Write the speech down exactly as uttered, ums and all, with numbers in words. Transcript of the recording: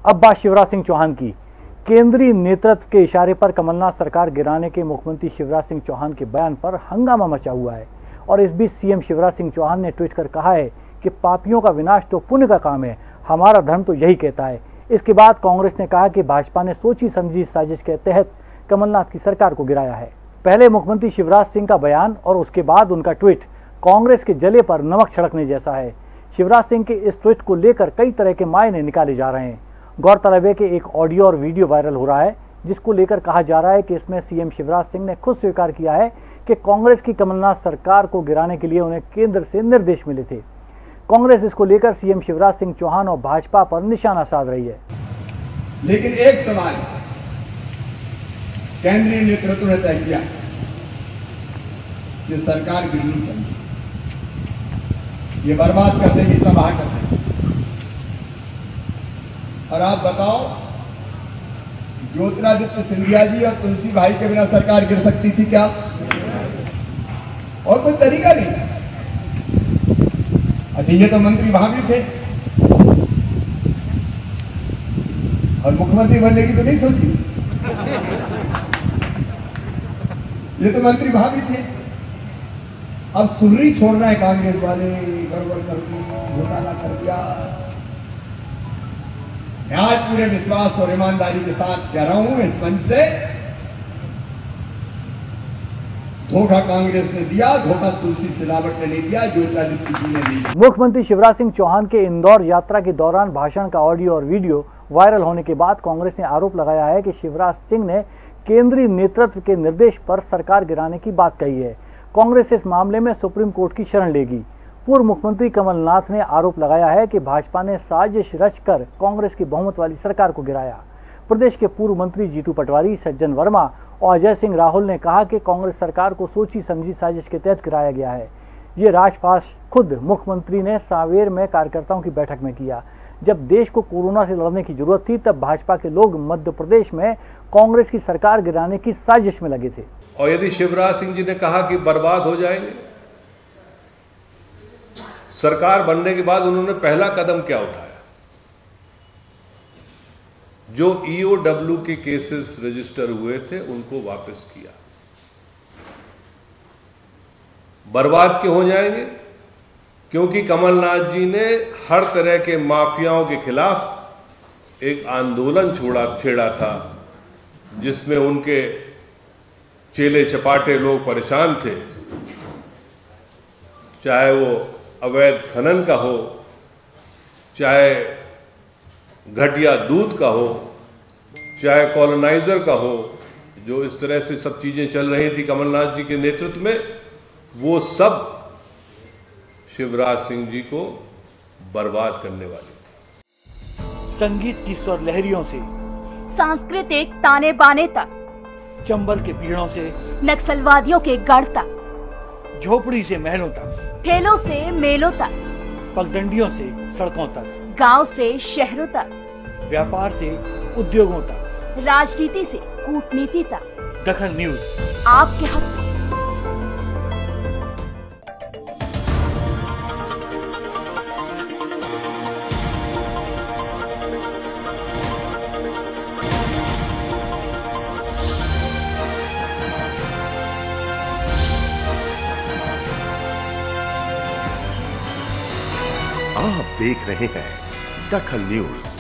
अब बात शिवराज सिंह चौहान की। केंद्रीय नेतृत्व के इशारे पर कमलनाथ सरकार गिराने के मुख्यमंत्री शिवराज सिंह चौहान के बयान पर हंगामा मचा हुआ है और इस बीच सीएम शिवराज सिंह चौहान ने ट्वीट कर कहा है कि पापियों का विनाश तो पुण्य का काम है, हमारा धर्म तो यही कहता है। इसके बाद कांग्रेस ने कहा कि भाजपा ने सोची समझी साजिश के तहत कमलनाथ की सरकार को गिराया है। पहले मुख्यमंत्री शिवराज सिंह का बयान और उसके बाद उनका ट्वीट कांग्रेस के जले पर नमक छिड़कने जैसा है। शिवराज सिंह के इस ट्वीट को लेकर कई तरह के मायने निकाले जा रहे हैं। गौरतलब है कि एक ऑडियो और वीडियो वायरल हो रहा है जिसको लेकर कहा जा रहा है कि इसमें सीएम शिवराज सिंह ने खुद स्वीकार किया है कि कांग्रेस की कमलनाथ सरकार को गिराने के लिए उन्हें केंद्र से निर्देश मिले थे। कांग्रेस इसको लेकर सीएम शिवराज सिंह चौहान और भाजपा पर निशाना साध रही है। लेकिन एक सवाल केंद्रीय नेतृत्व ने तय किया कि सरकार गिरनी चाहिए, ये बर्बाद कर देगी, तबाह कर देगी। और आप बताओ, ज्योतिरादित्य सिंधिया जी और तुलसी भाई के बिना सरकार गिर सकती थी क्या? और कोई तरीका नहीं था। अच्छा, ये तो मंत्री वहां भी थे और मुख्यमंत्री बनने की तो नहीं सोची, ये तो मंत्री वहां भी थे। अब सुर्री छोड़ना है कांग्रेस वाले, गड़बड़ कर दी, घोटाला कर दिया। मैं आज पूरे विश्वास और ईमानदारी के साथ कह रहा हूं इस मंच से, धोखा कांग्रेस ने दिया, धोखा तुलसी सिलावट ने नहीं दिया, ज्योतिरादित्य जी ने नहीं दिया। मुख्यमंत्री शिवराज सिंह चौहान के इंदौर यात्रा के दौरान भाषण का ऑडियो और वीडियो वायरल होने के बाद कांग्रेस ने आरोप लगाया है कि शिवराज सिंह ने केंद्रीय नेतृत्व के निर्देश पर सरकार गिराने की बात कही है। कांग्रेस इस मामले में सुप्रीम कोर्ट की शरण लेगी। पूर्व मुख्यमंत्री कमलनाथ ने आरोप लगाया है कि भाजपा ने साजिश रचकर कांग्रेस की बहुमत वाली सरकार को गिराया। प्रदेश के पूर्व मंत्री जीतू पटवारी, सज्जन वर्मा और अजय सिंह राहुल ने कहा कि कांग्रेस सरकार को सोची समझी साजिश के तहत गिराया गया है। ये राजपाश खुद मुख्यमंत्री ने सांवेर में कार्यकर्ताओं की बैठक में किया। जब देश को कोरोना से लड़ने की जरूरत थी तब भाजपा के लोग मध्य प्रदेश में कांग्रेस की सरकार गिराने की साजिश में लगे थे। और यदि शिवराज सिंह जी ने कहा कि बर्बाद हो जाएंगे, सरकार बनने के बाद उन्होंने पहला कदम क्या उठाया? जो ईओडब्ल्यू के केसेस रजिस्टर हुए थे उनको वापस किया। बर्बाद क्यों हो जाएंगे? क्योंकि कमलनाथ जी ने हर तरह के माफियाओं के खिलाफ एक आंदोलन छोड़ा छेड़ा था जिसमें उनके चेले चपाटे लोग परेशान थे, चाहे वो अवैध खनन का हो, चाहे घटिया दूध का हो, चाहे कॉलोनाइजर का हो। जो इस तरह से सब चीजें चल रही थी कमलनाथ जी के नेतृत्व में, वो सब शिवराज सिंह जी को बर्बाद करने वाली थी। संगीत की स्वर लहरियों से सांस्कृतिक ताने बाने तक, चंबल के पीड़ों से नक्सलवादियों के गढ़ तक, झोपड़ी से महलों तक, ठेलों से मेलों तक, पगडंडियों से सड़कों तक, गांव से शहरों तक, व्यापार से उद्योगों तक, राजनीति से कूटनीति तक, दखल न्यूज आपके हक में। आप देख रहे हैं दखल न्यूज।